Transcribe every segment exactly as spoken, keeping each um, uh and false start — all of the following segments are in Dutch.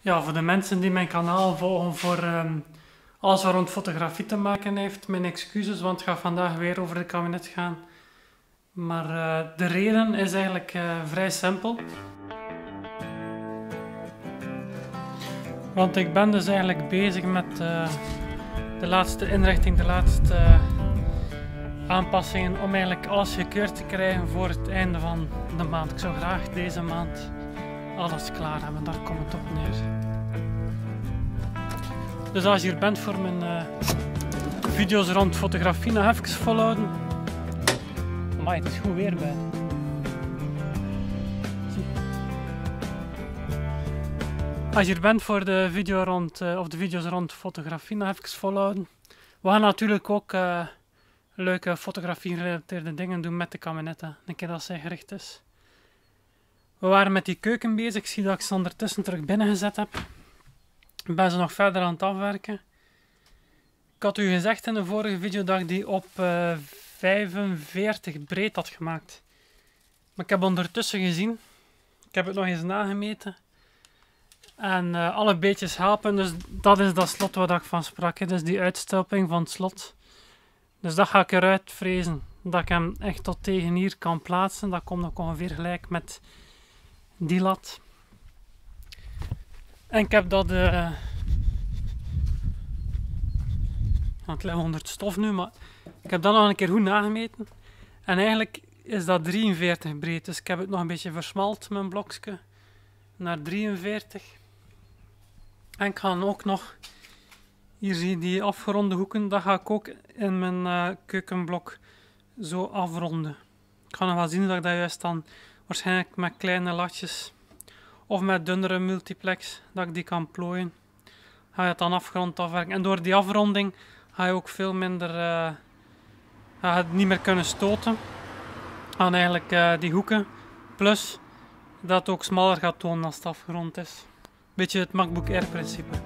Ja, voor de mensen die mijn kanaal volgen voor um, alles wat rond fotografie te maken heeft, mijn excuses, want het gaat vandaag weer over de kabinet gaan. Maar uh, de reden is eigenlijk uh, vrij simpel. Want ik ben dus eigenlijk bezig met uh, de laatste inrichting, de laatste uh, aanpassingen om eigenlijk alles gekeurd te krijgen voor het einde van de maand. Ik zou graag deze maand alles klaar hebben, daar komt het op neer. Dus als je hier bent voor mijn uh, video's rond fotografie, nog even volhouden. Amai, het is goed weer bij. Zie. Als je hier bent voor de, video rond, uh, of de video's rond fotografie, nog even volhouden. We gaan natuurlijk ook uh, leuke fotografie-gerelateerde dingen doen met de kabinetten, een keer dat zij gericht is. We waren met die keuken bezig. Ik zie dat ik ze ondertussen terug binnen gezet heb. Ik ben ze nog verder aan het afwerken. Ik had u gezegd in de vorige video dat ik die op uh, vijfenveertig breed had gemaakt. Maar ik heb ondertussen gezien. Ik heb het nog eens nagemeten. En uh, alle beetjes helpen. Dus dat is dat slot waar ik van sprak. Hè. Dus die uitstulping van het slot. Dus dat ga ik eruit frezen. Dat ik hem echt tot tegen hier kan plaatsen. Dat komt ook ongeveer gelijk met die lat. En ik heb dat... Uh, het ligt onder het stof nu, maar ik heb dat nog een keer goed nagemeten. En eigenlijk is dat drieënveertig breed. Dus ik heb het nog een beetje versmalt, mijn blokje, naar drieënveertig. En ik ga ook nog... Hier zie je die afgeronde hoeken. Dat ga ik ook in mijn uh, keukenblok zo afronden. Ik ga nog wel zien dat ik dat juist dan waarschijnlijk met kleine latjes of met dunnere multiplex, dat ik die kan plooien. Ga je het dan afgerond afwerken. En door die afronding ga je ook veel minder, uh, ga je het niet meer kunnen stoten aan eigenlijk uh, die hoeken. Plus dat het ook smaller gaat tonen als het afgerond is. Beetje het MacBook Air principe.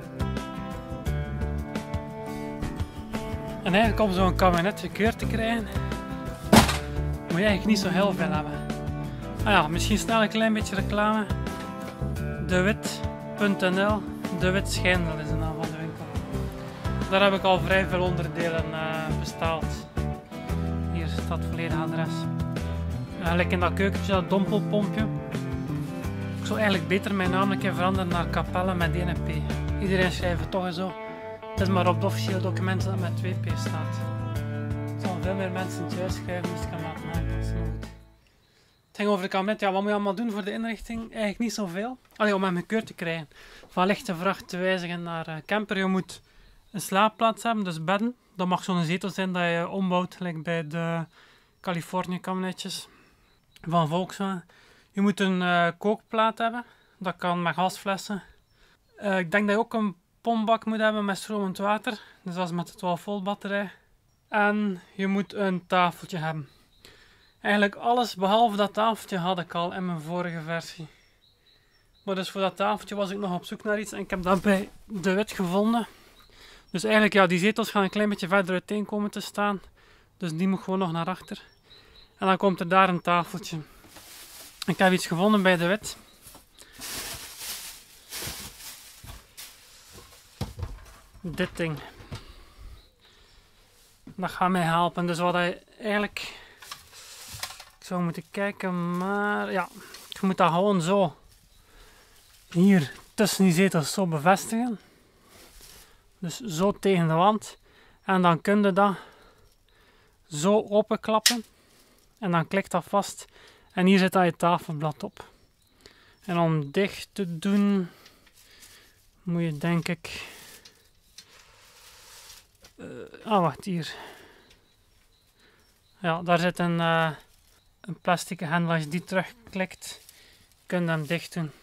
En eigenlijk om zo'n kabinet gekeurd te krijgen, moet je eigenlijk niet zo heel veel hebben. Ah ja, misschien snel een klein beetje reclame. de wit punt n l, De Wit Schijndel is de naam van de winkel. Daar heb ik al vrij veel onderdelen uh, besteld. Hier staat het volledige adres. Eigenlijk in dat keukentje, dat dompelpompje. Ik zou eigenlijk beter mijn naam een keer veranderen naar Capelle met één P. Iedereen schrijft het toch zo. Het is maar op de officiële documenten dat met twee P staat. Het zal veel meer mensen het juist schrijven, dus ik kan laten aanpassen. Het ging over de kabinet. Ja, wat moet je allemaal doen voor de inrichting? Eigenlijk niet zoveel. Allee, om hem gekeurd te krijgen. Van lichte vracht te wijzigen naar uh, camper. Je moet een slaapplaats hebben, dus bedden. Dat mag zo'n zetel zijn dat je ombouwt, gelijk bij de Californië kabinetjes van Volkswagen. Je moet een uh, kookplaat hebben. Dat kan met gasflessen. Uh, ik denk dat je ook een pompbak moet hebben met stromend water. Dus dat is met de twaalf volt batterij. En je moet een tafeltje hebben. Eigenlijk alles behalve dat tafeltje had ik al in mijn vorige versie. Maar dus voor dat tafeltje was ik nog op zoek naar iets en ik heb dat bij De Wit gevonden. Dus eigenlijk, ja, die zetels gaan een klein beetje verder uiteen komen te staan. Dus die moet gewoon nog naar achter. En dan komt er daar een tafeltje. Ik heb iets gevonden bij De Wit. Dit ding. Dat gaat mij helpen. Dus wat hij eigenlijk... Ik zou moeten kijken, maar ja, je moet dat gewoon zo hier tussen die zetels zo bevestigen. Dus zo tegen de wand. En dan kun je dat zo openklappen. En dan klikt dat vast. En hier zit dan je tafelblad op. En om dicht te doen, moet je denk ik... Uh, ah, wacht, hier. Ja, daar zit een... Uh, Een plastic hendel. Als je die terugklikt, kun je hem dicht doen.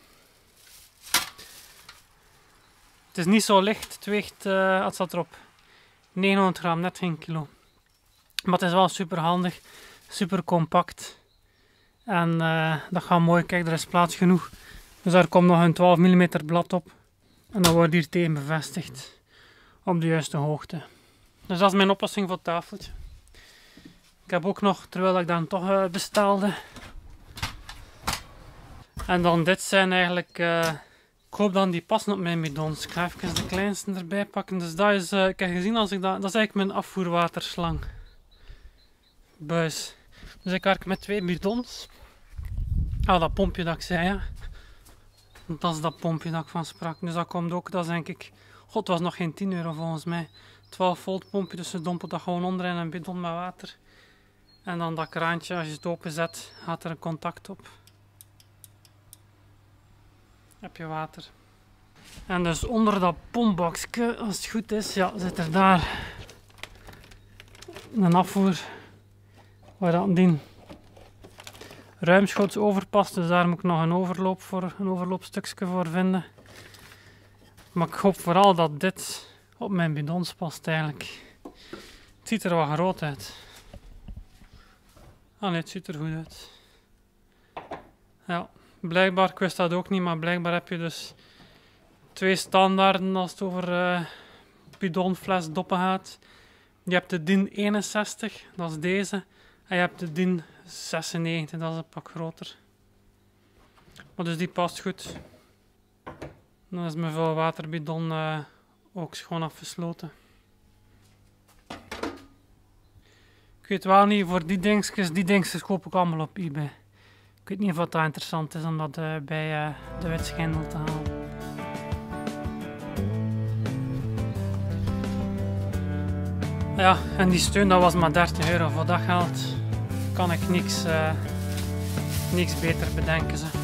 Het is niet zo licht. Het weegt, uh, het staat erop, negenhonderd gram, net geen kilo. Maar het is wel super handig, super compact. En uh, dat gaat mooi. Kijk, er is plaats genoeg. Dus daar komt nog een twaalf millimeter blad op. En dan wordt hier tegen bevestigd op de juiste hoogte. Dus dat is mijn oplossing voor het tafeltje. Ik heb ook nog, terwijl ik dan toch uh, bestelde. En dan dit zijn eigenlijk uh, Ik hoop dat die passen op mijn bidons. Ik ga even de kleinste erbij pakken. Dus dat is, uh, ik heb gezien als ik dat, dat is eigenlijk mijn afvoerwaterslang. Buis. Dus ik werk met twee bidons. Ah, dat pompje dat ik zei, ja. Dat is dat pompje dat ik van sprak. Dus dat komt ook, dat is denk ik... God, het was nog geen tien euro volgens mij. twaalf volt pompje, dus je dompelt dat gewoon onder in een bidon met water. En dan dat kraantje, als je het openzet, gaat er een contact op. Heb je water. En dus onder dat pompboxje, als het goed is, ja, zit er daar een afvoer waar dat die ruimschoots over past. Dus daar moet ik nog een overloop voor, een overloopstukje voor vinden. Maar ik hoop vooral dat dit op mijn bidons past eigenlijk. Het ziet er wat groot uit. Ah nee, het ziet er goed uit. Ja, blijkbaar, ik wist dat ook niet, maar blijkbaar heb je dus twee standaarden als het over uh, bidonfles doppen gaat. Je hebt de D I N eenenzestig, dat is deze. En je hebt de D I N zesennegentig, dat is een pak groter. Maar dus die past goed. Dan is mijn vulwaterbidon uh, ook schoon afgesloten. Ik weet wel niet, voor die dingetjes, die dingetjes koop ik allemaal op eBay. Ik weet niet of dat interessant is om dat uh, bij uh, de Wit Schijndel te halen. Ja, en die steun dat was maar dertig euro. Voor dat geld kan ik niks, uh, niks beter bedenken. Ze.